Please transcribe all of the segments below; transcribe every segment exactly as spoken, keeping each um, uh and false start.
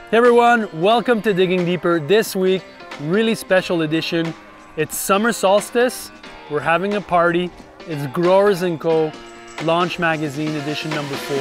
Hey everyone, welcome to Digging Deeper. This week, really special edition. It's summer solstice. We're having a party. It's Growers and Co. Launch Magazine edition number four.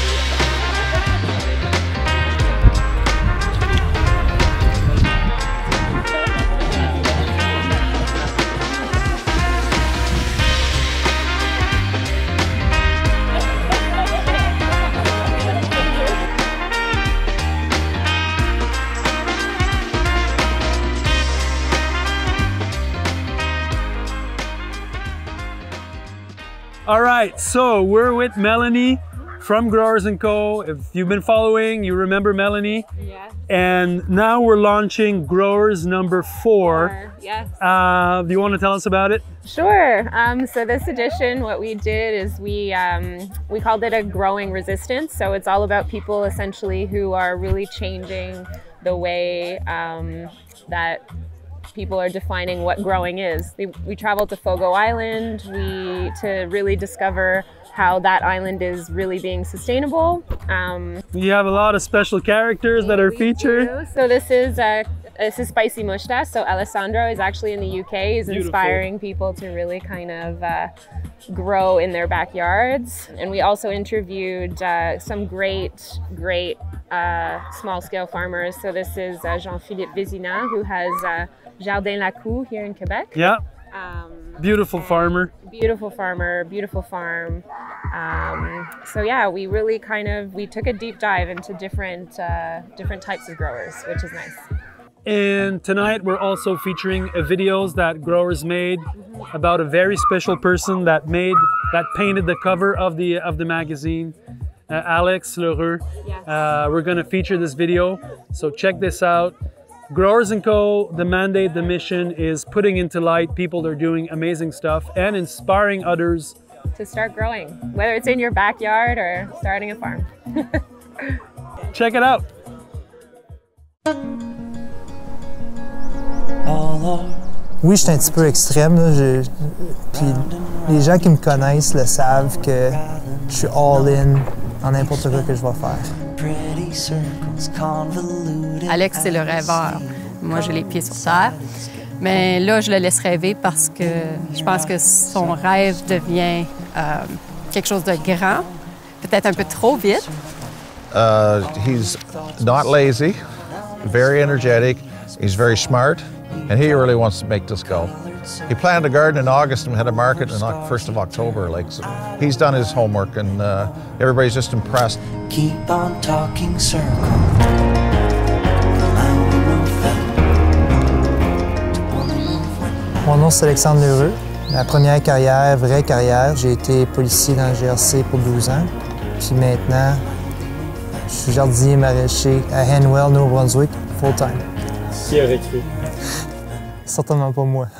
All right, so we're with Melanie from Growers and Co. If you've been following, you remember Melanie. Yes. And now we're launching Growers number four. Four, yes. Uh, do you want to tell us about it? Sure. Um, so this edition, what we did is we um, we called it a growing resistance. So it's all about people essentially who are really changing the way um, that people are defining what growing is. We, we traveled to Fogo Island we, to really discover how that island is really being sustainable. Um, You have a lot of special characters that are featured. do. So this is uh, this is Spicy Mushta. So Alessandro is actually in the U K. He's Beautiful. inspiring people to really kind of uh, grow in their backyards. And we also interviewed uh, some great, great uh, small-scale farmers. So this is uh, Jean-Philippe Vézina, who has uh, Jardin Lacou here in Quebec. Yeah, Um, beautiful farmer. Beautiful farmer, beautiful farm. Um, so yeah, we really kind of, we took a deep dive into different, uh, different types of growers, which is nice. And tonight we're also featuring a videos that Growers made about a very special person that made, that painted the cover of the, of the magazine, uh, Alex Lheureux. Yes. Uh, we're gonna feature this video, so check this out. Growers and Co., the mandate, the mission is putting into light people that are doing amazing stuff and inspiring others To start growing, whether it's in your backyard or starting a farm. Check it out. Oui, je suis un petit peu extrême. Là. Je, puis les gens qui me connaissent le savent que je suis all-in dans n'importe quoi que je vais faire. Alex, c'est le rêveur. Moi, j'ai les pieds sur terre. Mais là, je le laisse rêver parce que je pense que son rêve devient euh, quelque chose de grand, peut-être un peu trop vite. Uh, he's not lazy, very energetic, he's very smart, and he really wants to make this go. He planted a garden in August and had a market on the first of October. Like, so he's done his homework, and uh, everybody's just impressed. Keep on talking circle. Mon nom, c'est Alexandre Lheureux. Ma première carrière, vraie carrière, j'ai été policier dans le G R C pour douze ans. Puis maintenant, je suis jardinier maraîcher à Hanwell, Nouveau-Brunswick, full-time. Qui a recruté? Certainement pas moi.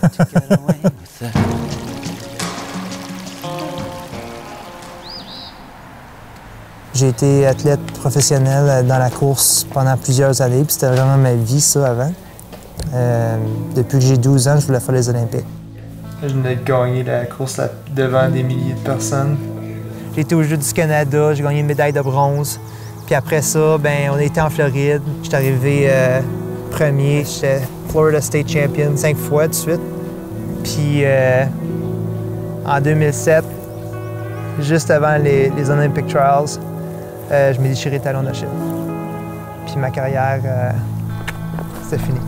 J'ai été athlète professionnel dans la course pendant plusieurs années, puis c'était vraiment ma vie, ça, avant. Euh, depuis que j'ai douze ans, je voulais faire les Olympiques. Je venais de gagner la course là, devant des milliers de personnes. J'ai été aux Jeux du Canada, j'ai gagné une médaille de bronze. Puis après ça, ben, on a été en Floride. J'étais arrivé euh, premier, j'étais Florida State Champion cinq fois de suite. Puis euh, en deux mille sept, juste avant les, les Olympic Trials, euh, je m'ai déchiré le talon d'Achille. Puis ma carrière, euh, c'était fini.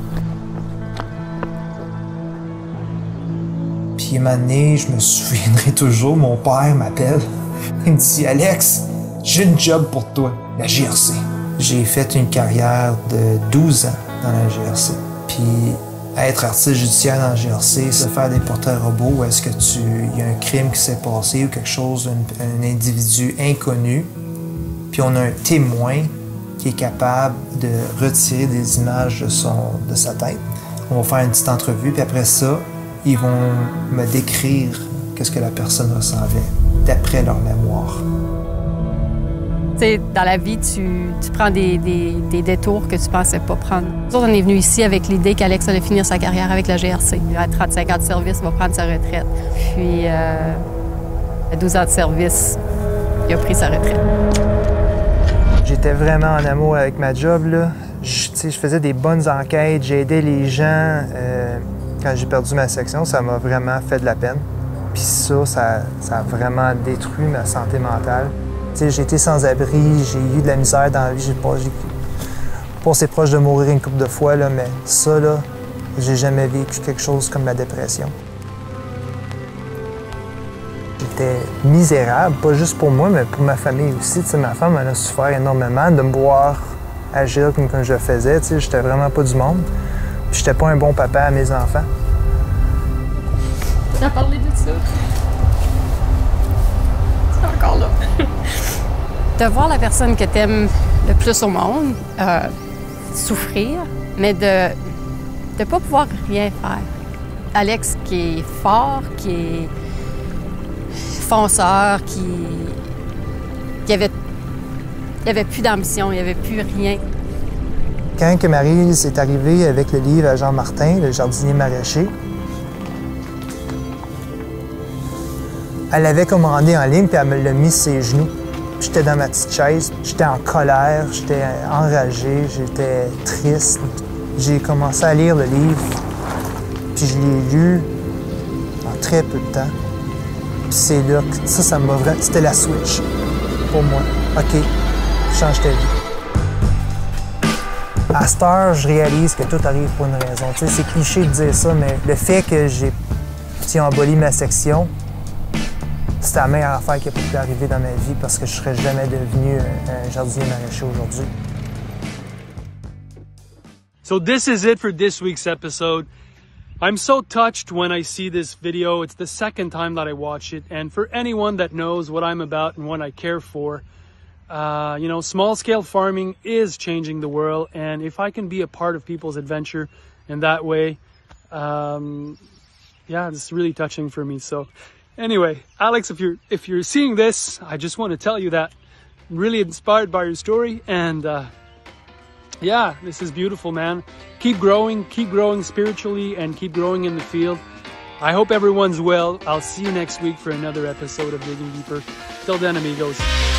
Puis un moment donné, je me souviendrai toujours, mon père m'appelle. Il me dit « Alex, j'ai une job pour toi, la G R C. » J'ai fait une carrière de douze ans dans la G R C. Puis être artiste judiciaire dans la G R C, c'est faire des portraits robots où est-ce que tu, il y a un crime qui s'est passé ou quelque chose, un, un individu inconnu, puis on a un témoin qui est capable de retirer des images de, son, de sa tête. On va faire une petite entrevue, puis après ça, ils vont me décrire qu'est-ce que la personne ressentait d'après leur mémoire. Tu sais, dans la vie, tu, tu prends des, des, des détours que tu pensais pas prendre. Nous autres, on est venus ici avec l'idée qu'Alex allait finir sa carrière avec la G R C. À trente-cinq ans de service, il va prendre sa retraite. Puis, euh, à douze ans de service, il a pris sa retraite. J'étais vraiment en amour avec ma job, là. Je, je faisais des bonnes enquêtes, j'ai aidé les gens. Euh, quand j'ai perdu ma section, ça m'a vraiment fait de la peine. Puis ça, ça, ça a vraiment détruit ma santé mentale. J'ai été sans abri, j'ai eu de la misère dans la vie. J'ai passé proche de mourir une couple de fois, là, mais ça, là, j'ai jamais vécu quelque chose comme la dépression. J'étais misérable, pas juste pour moi, mais pour ma famille aussi. T'sais, ma femme, elle a souffert énormément de me voir agir comme, comme je le faisais. J'étais vraiment pas du monde. Puis j'étais pas un bon papa à mes enfants. Tu as parlé de ça. C'est encore là. De voir la personne que t'aimes le plus au monde euh, souffrir, mais de ne pas pouvoir rien faire. Alex qui est fort, qui est fonceur, qui il avait, il avait plus d'ambition, il n'y avait plus rien. Quand que Maryse est arrivée avec le livre à Jean Martin, le jardinier maraîcher, elle l'avait commandé en ligne puis elle me l'a mis sur ses genoux. J'étais dans ma petite chaise, j'étais en colère, j'étais enragé, j'étais triste. J'ai commencé à lire le livre, puis je l'ai lu en très peu de temps. Puis c'est là que ça, ça m'a vraiment... C'était la switch pour moi. OK, change ta vie. À cette heure, je réalise que tout arrive pour une raison. Tu sais, c'est cliché de dire ça, mais le fait que j'ai emboli ma section, c'est la meilleure affaire qui a pu arriver dans ma vie parce que je ne serais jamais devenu un jardinier maraîcher aujourd'hui. So this is it for this week's episode. I'm so touched when I see this video. It's the second time that I watch it. And for anyone that knows what I'm about and what I care for, uh, you know, small-scale farming is changing the world. And if I can be a part of people's adventure in that way, um, yeah, it's really touching for me. So anyway, Alex, if you're, if you're seeing this, I just want to tell you that I'm really inspired by your story. And uh, yeah, this is beautiful, man. Keep growing, keep growing spiritually, and keep growing in the field. I hope everyone's well. I'll see you next week for another episode of Digging Deeper. Till then, amigos.